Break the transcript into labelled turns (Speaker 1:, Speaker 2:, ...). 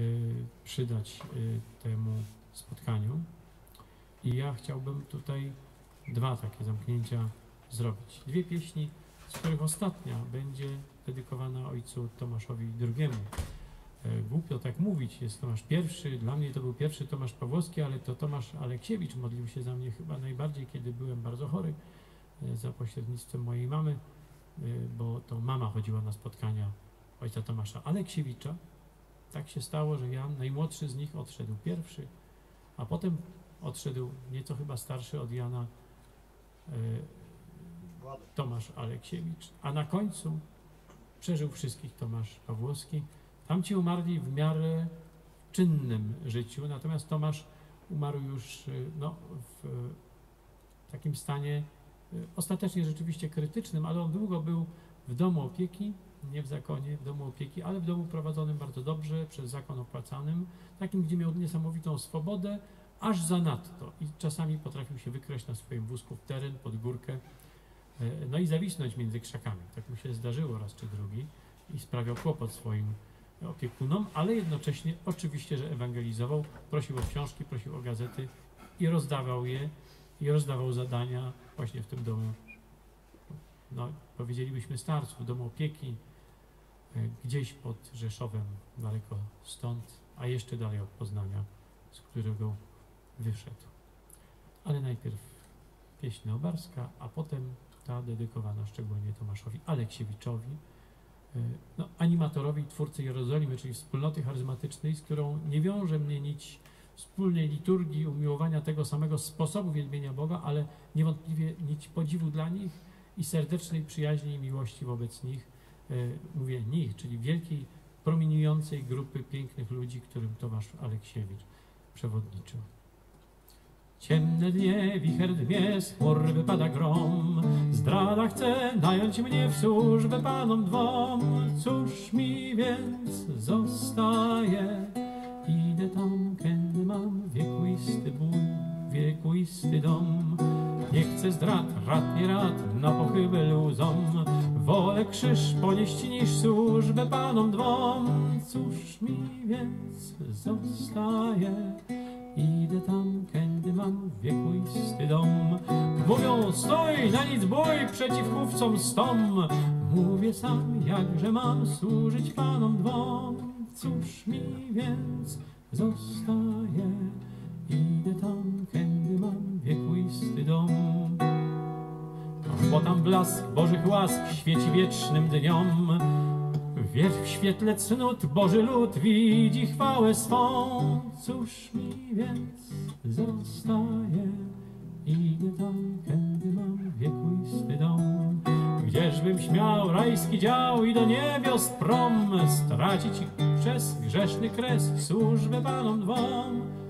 Speaker 1: przydać temu spotkaniu. I ja chciałbym tutaj dwa takie zamknięcia zrobić. Dwie pieśni, z których ostatnia będzie dedykowana ojcu Tomaszowi II. Głupio tak mówić, jest Tomasz I, dla mnie to był pierwszy Tomasz Pawłowski, ale to Tomasz Aleksiewicz modlił się za mnie chyba najbardziej, kiedy byłem bardzo chory, za pośrednictwem mojej mamy, bo to mama chodziła na spotkania ojca Tomasza Aleksiewicza. Tak się stało, że Jan, najmłodszy z nich, odszedł pierwszy, a potem odszedł nieco chyba starszy od Jana Tomasz Aleksiewicz, a na końcu przeżył wszystkich Tomasz Pawłowski. Tamci umarli w miarę czynnym życiu, natomiast Tomasz umarł już w takim stanie ostatecznie rzeczywiście krytycznym, ale on długo był w domu opieki, nie w zakonie, w domu opieki, ale w domu prowadzonym bardzo dobrze, przez zakon opłacanym, takim, gdzie miał niesamowitą swobodę, aż zanadto i czasami potrafił się wykraść na swoim wózku w teren, pod górkę, no i zawisnąć między krzakami. Tak mu się zdarzyło raz czy drugi i sprawiał kłopot swoim opiekunom, ale jednocześnie oczywiście, że ewangelizował, prosił o książki, prosił o gazety i rozdawał je, i rozdawał zadania właśnie w tym domu, no powiedzielibyśmy starców, domu opieki, gdzieś pod Rzeszowem, daleko stąd, a jeszcze dalej od Poznania, z którego wyszedł. Ale najpierw pieśń nobarska, a potem ta dedykowana szczególnie Tomaszowi Aleksiewiczowi, animatorowi, twórcy Jerozolimy, czyli wspólnoty charyzmatycznej, z którą nie wiąże mnie nić wspólnej liturgii, umiłowania tego samego sposobu wielbienia Boga, ale niewątpliwie nić podziwu dla nich i serdecznej przyjaźni i miłości wobec nich. Mówię nich, czyli wielkiej, promieniującej grupy pięknych ludzi, którym Tomasz Aleksiewicz przewodniczył. Ciemne dnie, wicher dmie, z chmur wypada grom, zdrada chce nająć mnie w służbę panom dwom. Cóż mi więc zostaje? Idę tam, kędy mam wiekuisty ból, wiekuisty dom. Nie chcę zdrad, rad nie rad, na pochybę luzom. Wolę krzyż ponieść niż służbę panom dwom. Cóż mi więc zostaje? Idę tam, kędy mam wiekuisty dom. Mówią, stój, na nic bój, przeciw chówcom stom. Mówię sam, jakże mam służyć panom dwom. Cóż mi więc zostaje? Idę tam, kędy mam wiekuisty dom. Bo tam blask Bożych łask świeci wiecznym dniom. W świetle cnót Boży lud widzi chwałę swą. Cóż mi więc zostaje? Idę tam, kędy mam wiekuisty dom. Gdzieżbym śmiał rajski dział i do niebios prom stracić przez grzeszny kres służbę panom dwom.